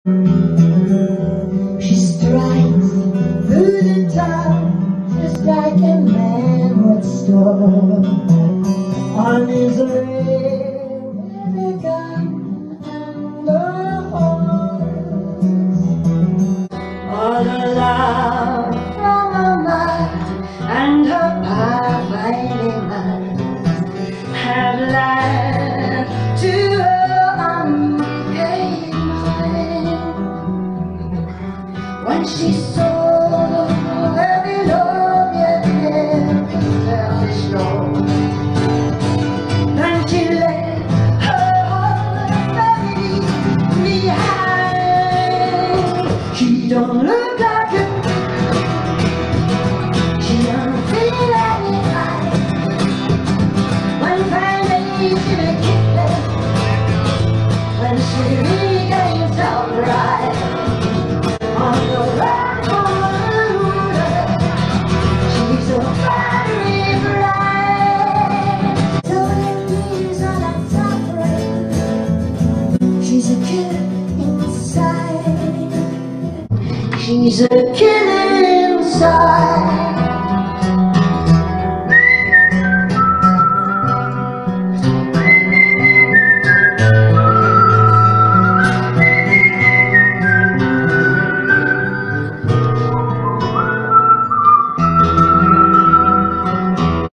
She strikes through the town just like a man would store on his red gun and a horse. All the love from her mind and her pie-finding mind had led to her unpaid mind. When she saw her beloved never felt as strong, then she left her heart behind. She don't look like a, she don't feel like it right. When finally she became it, when she regains alright. On the road, she's so very bright. So that means all I'm suffering. She's a killer inside. She's a killer inside.